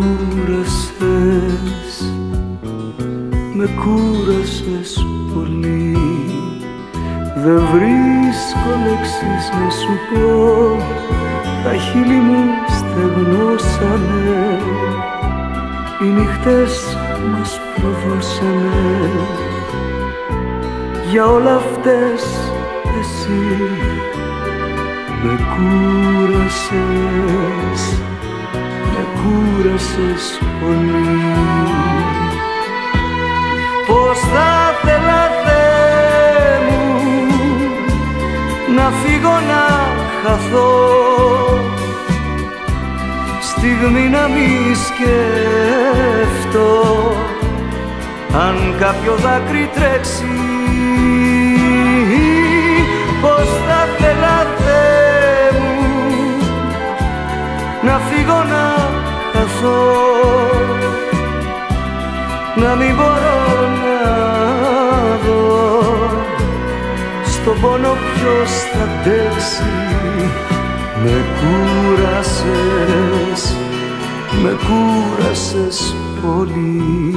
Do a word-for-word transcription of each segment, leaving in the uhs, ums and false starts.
κούρασες, με κούρασες πολύ. Δεν βρίσκω λέξεις να σου πω, τα χείλη μου στεγνώσανε, οι νύχτες μας προδώσανε. Για όλα αυτές εσύ με κούρασες, με κούρασες πολύ. Πώς θα θέλα, Θεέ μου, να φύγω να χαθώ, στιγμή να μη σκέφτω αν κάποιο δάκρυ τρέξει. Πώς θα θέλα, Θεέ μου, να φύγω να χαθώ, να μην μπορώ να δω στον πόνο ποιος θα αντέξει. Με κούρασες, με κούρασες πολύ.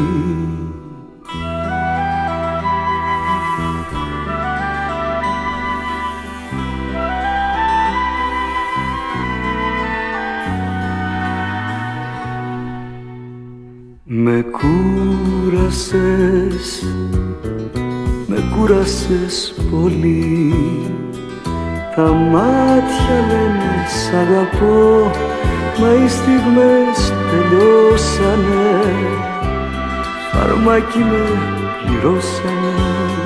Με κούρασες, με κούρασες πολύ. Τα μάτια λένε σ' αγαπώ, μα οι στιγμές τελειώσανε, φαρμάκι με πληρώσανε.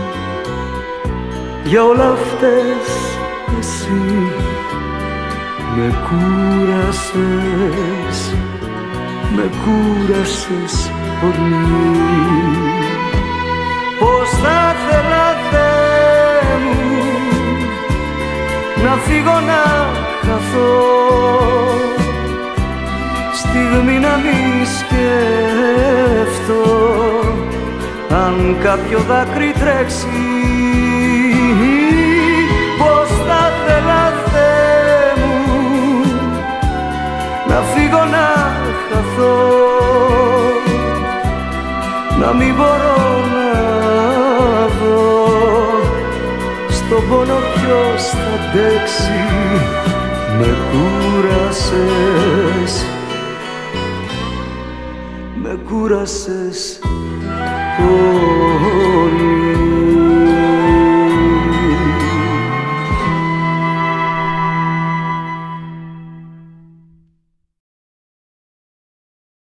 Για όλα αυτές εσύ με κούρασες, με κούρασες πολύ. Πώς θα θέλα, Θεέ μου, να φύγω να χαθώ, στιγμή να μη σκέφτω αν κάποιο δάκρυ τρέξει. Πώς θα θέλα, Θεέ μου, να φύγω να χαθώ, να μην μπορώ να δω στον πόνο ποιος θα αντέξει. Με κούρασες, με κούρασες